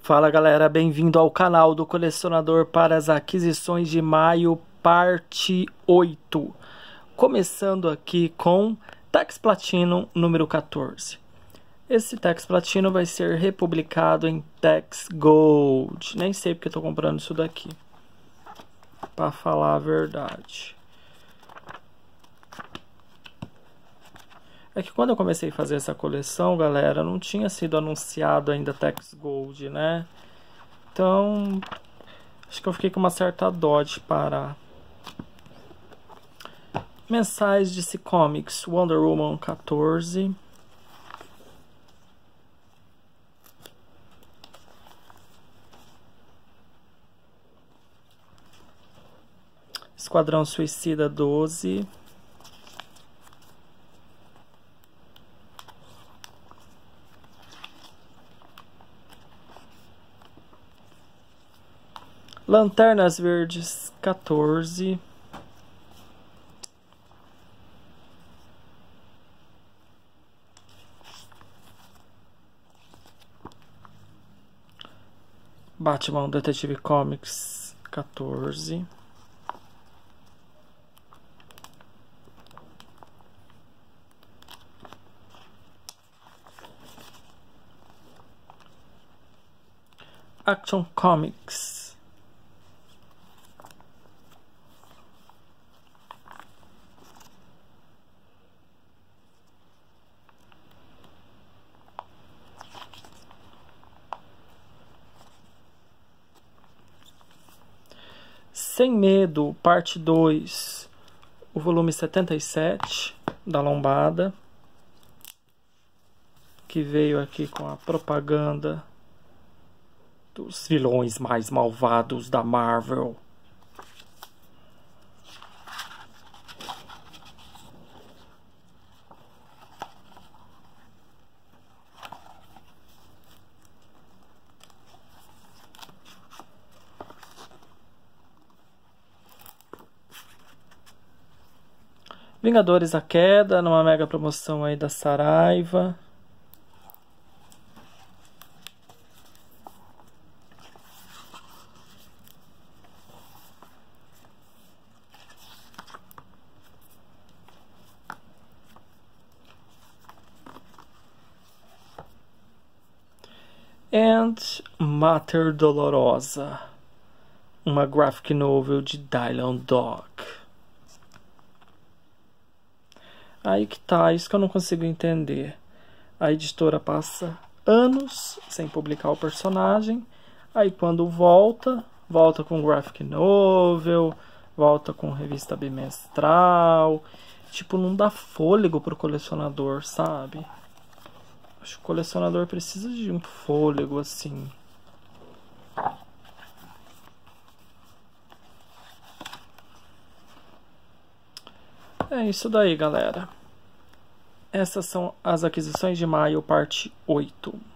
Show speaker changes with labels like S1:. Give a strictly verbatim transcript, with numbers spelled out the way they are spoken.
S1: Fala galera, bem-vindo ao canal do colecionador para as aquisições de maio, parte oito. Começando aqui com Tex Platino número quatorze. Esse Tex Platino vai ser republicado em Tex Gold. Nem sei porque estou comprando isso daqui, para falar a verdade. É que quando eu comecei a fazer essa coleção, galera, não tinha sido anunciado ainda Tex Gold, né? Então, acho que eu fiquei com uma certa dó de parar. Mensais de D C Comics, Wonder Woman quatorze. Esquadrão Suicida doze. Lanternas Verdes quatorze. Batman Detective Comics quatorze. Action Comics. Sem Medo, parte dois, o volume setenta e sete da Lombada, que veio aqui com a propaganda dos vilões mais malvados da Marvel. Vingadores A Queda, numa mega promoção aí da Saraiva. And Mater Dolorosa, uma graphic novel de Dylan Dog. Aí que tá, isso que eu não consigo entender. A editora passa anos sem publicar o personagem. Aí quando volta, volta com graphic novel, volta com revista bimestral. Tipo, não dá fôlego pro colecionador, sabe? Acho que o colecionador precisa de um fôlego assim. É isso daí, galera. Essas são as aquisições de maio, parte oito.